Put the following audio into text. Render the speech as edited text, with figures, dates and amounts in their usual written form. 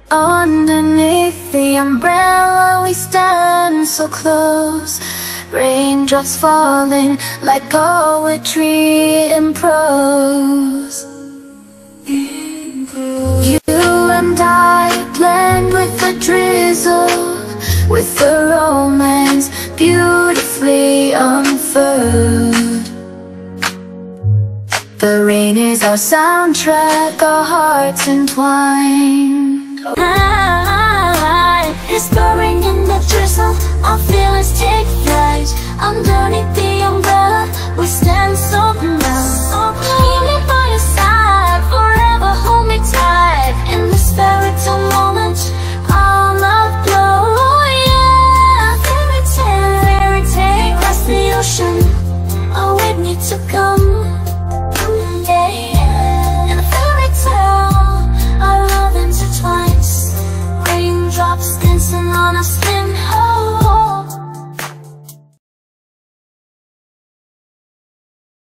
Underneath the umbrella we stand so close, raindrops falling like poetry in prose. You and I blend with the drizzle, with the romance beautifully unfurled. The rain is our soundtrack, our hearts entwined. Whispering in the drizzle, our feelings take flight. Underneath the umbrella, we stand so proud. Keep me by your side, forever hold me tight. In this fairy tale moment, our love glow, yeah. Fairy tale, across the ocean, await me to come. Yeah, in a fairy tale, our love intertwines. Raindrops dancing on our skin.